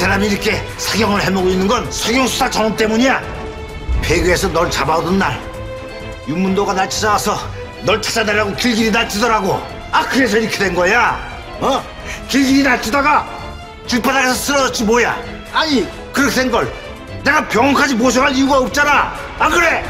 사람이 이렇게 사경을 해먹고 있는 건 성형수사 전업 때문이야. 폐교에서 널 잡아오던 날 윤문도가 날 찾아와서 널 찾아내라고 길길이 날뛰더라고. 아, 그래서 이렇게 된 거야. 길길이 날뛰다가 길바닥에서 쓰러졌지 뭐야. 아니, 그렇게 된 걸 내가 병원까지 모셔갈 이유가 없잖아. 안 그래?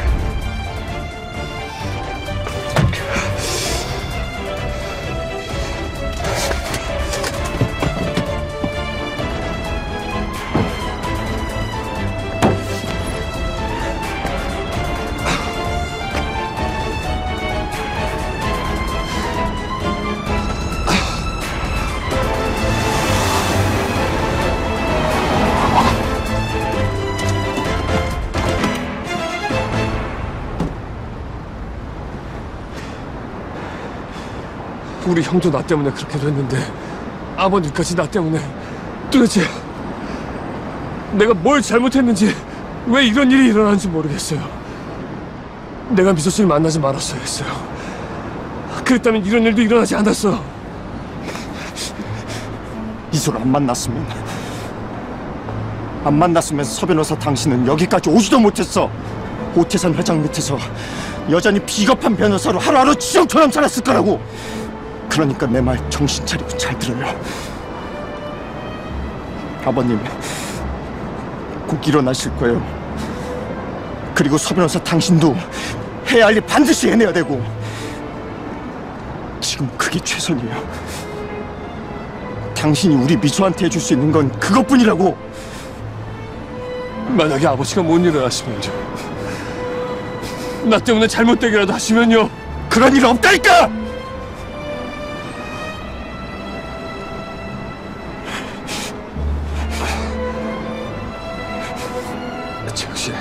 우리 형도 나 때문에 그렇게 됐는데 아버님까지 나 때문에 도대체 내가 뭘 잘못했는지 왜 이런 일이 일어나는지 모르겠어요. 내가 미소 씨를 만나지 말았어야 했어요. 그랬다면 이런 일도 일어나지 않았어. 미소를 안 만났으면 서 변호사 당신은 여기까지 오지도 못했어. 오태산 회장 밑에서 여전히 비겁한 변호사로 하루하루 지정처럼 살았을 거라고. 그러니까 내 말 정신 차리고 잘 들어요. 아버님 꼭 일어나실 거예요. 그리고 서 변호사 당신도 해야 할 일 반드시 해내야 되고. 지금 그게 최선이에요. 당신이 우리 미소한테 해줄 수 있는 건 그것뿐이라고. 만약에 아버지가 못 일어나시면요, 나 때문에 잘못되기라도 하시면요, 그런 일 없다니까! 재혁 씨,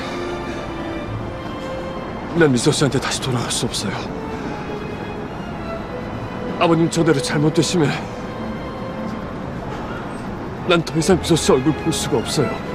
난 미소 씨한테 다시 돌아갈 수 없어요. 아버님 저대로 잘못되시면 난 더 이상 미소 씨 얼굴 볼 수가 없어요.